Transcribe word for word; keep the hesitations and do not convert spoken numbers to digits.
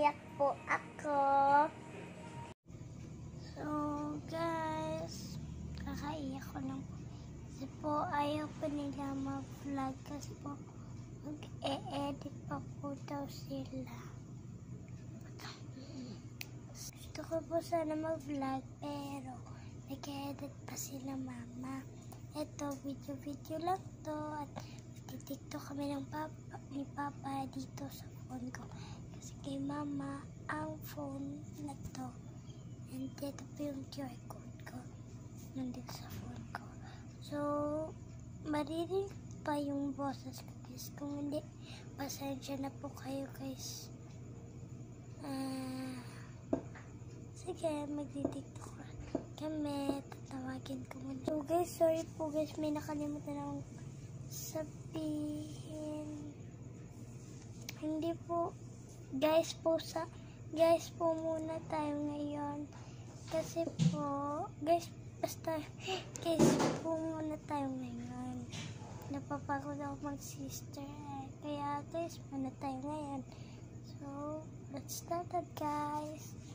Naiiyak po ako. So guys, kakaiyak ko lang po. Kasi po ayaw pa nila mag-vlog kasi po mag-e-edit pa po daw sila. Gusto ko po sana mag-vlog pero nag-edit pa sila mama. Ito, video-video lang to at titiktok kami ng papa, ni papa dito sa phone ko. Kasi kay mama, ang phone na to. And dito po yung Q R code ko. Nandito sa phone ko. So, maririnig pa yung boses ko guys. Kung hindi, pasensya na po kayo guys. Ah... Uh, Sige, magtitiktok kami. Tatawagin ko muna. So guys, sorry po guys. May nakalimutan akong sabihin. Hindi po. Guys po sa... Guys po muna tayo ngayon. Kasi po... Guys, basta... Guys po muna tayo ngayon. Napapagod ako mag-sister. Kaya guys, muna tayo ngayon. So, let's start it guys.